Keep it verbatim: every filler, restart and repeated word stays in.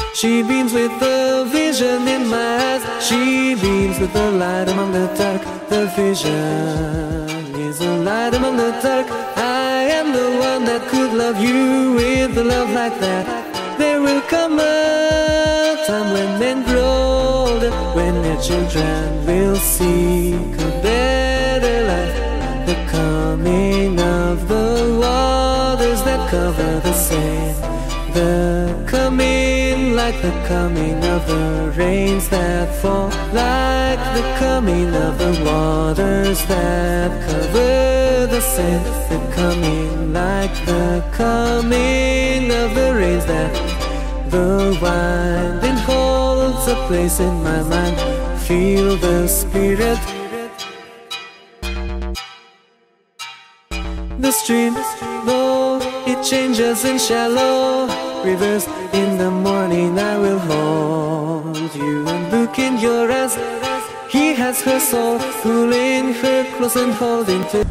She beams with the vision in my eyes. She beams with the light among the dark. The vision is a light among the dark. I am the one that could love you with a love like that. There will come a time when men grow older, when their children will seek a better life. The coming of the waters that cover the sand. The coming, like the coming of the rains that fall, like the coming of the waters that cover the sand. The coming, like the coming of the rains that the winding holds a place in my mind. Feel the spirit. The stream, though it changes in shallow rivers, in the morning I will hold you and look in your eyes. He has her soul, pulling her close and holding to